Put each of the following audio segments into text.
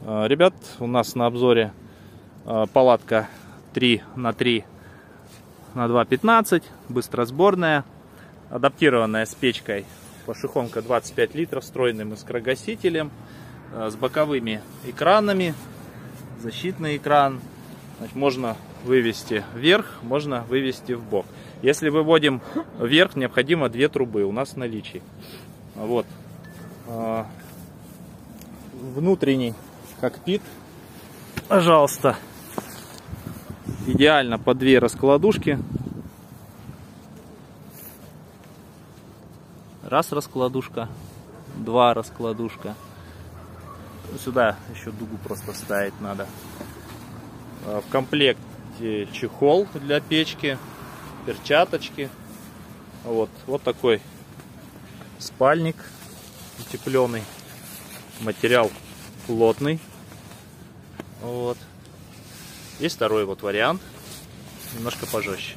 Ребят, у нас на обзоре палатка 3х3 на 2,15, быстросборная, адаптированная с печкой пошехонка 25 литров, встроенным искрогасителем, с боковыми экранами, защитный экран. Значит, можно вывести вверх, можно вывести в бок. Если выводим вверх, необходимо 2 трубы у нас в наличии. Вот. Внутренний кокпит, пожалуйста, идеально по 2 раскладушки. Раз раскладушка, 2 раскладушка. Сюда еще дугу просто вставить надо. В комплекте чехол для печки, перчаточки. Вот такой спальник утепленный. Материал плотный. Вот. Есть второй вариант, немножко пожестче.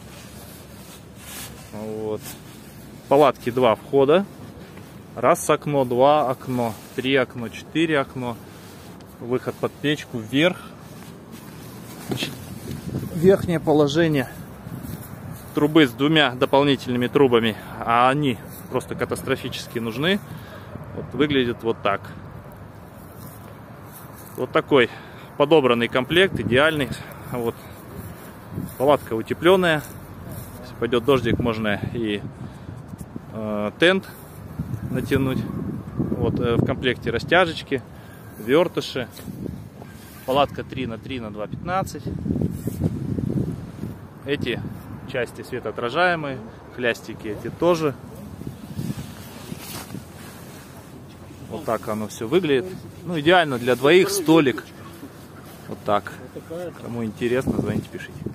Вот. В палатке 2 входа. Раз окно, 2 окно, 3 окно, 4 окно. Выход под печку вверх. Значит, верхнее положение трубы с 2 дополнительными трубами, а они просто катастрофически нужны. Вот, выглядит вот так. Вот такой подобранный комплект, идеальный. Вот. Палатка утепленная. Если пойдет дождик, можно и тент натянуть. Вот, в комплекте растяжечки, вертыши. Палатка 3х3 на 2,15. Эти части светоотражаемые, хлястики эти тоже. Вот так оно все выглядит. Ну, идеально для 2 столик. Вот так. Кому интересно, звоните, пишите.